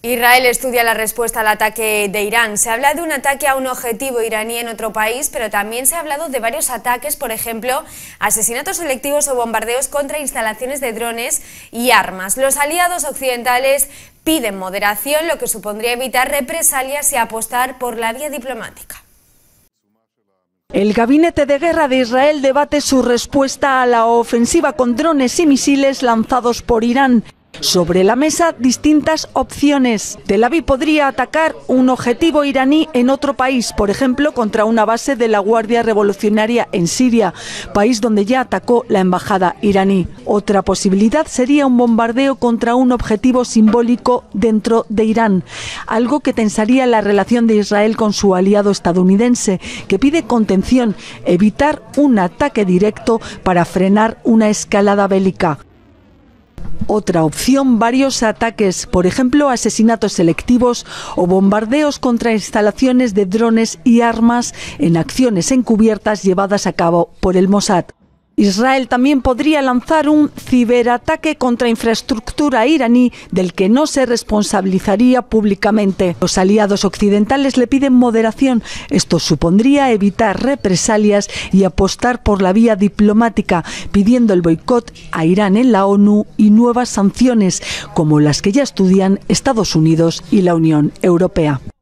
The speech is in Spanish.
Israel estudia la respuesta al ataque de Irán. Se habla de un ataque a un objetivo iraní en otro país, pero también se ha hablado de varios ataques, por ejemplo, asesinatos selectivos o bombardeos contra instalaciones de drones y armas. Los aliados occidentales piden moderación, lo que supondría evitar represalias y apostar por la vía diplomática. El Gabinete de Guerra de Israel debate su respuesta a la ofensiva con drones y misiles lanzados por Irán. Sobre la mesa, distintas opciones. Tel Aviv podría atacar un objetivo iraní en otro país, por ejemplo, contra una base de la Guardia Revolucionaria en Siria, país donde ya atacó la embajada iraní. Otra posibilidad sería un bombardeo contra un objetivo simbólico dentro de Irán, algo que tensaría la relación de Israel con su aliado estadounidense, que pide contención, evitar un ataque directo para frenar una escalada bélica. Otra opción, varios ataques, por ejemplo, asesinatos selectivos o bombardeos contra instalaciones de drones y armas en acciones encubiertas llevadas a cabo por el Mossad. Israel también podría lanzar un ciberataque contra infraestructura iraní del que no se responsabilizaría públicamente. Los aliados occidentales le piden moderación. Esto supondría evitar represalias y apostar por la vía diplomática, pidiendo el boicot a Irán en la ONU y nuevas sanciones, como las que ya estudian Estados Unidos y la Unión Europea.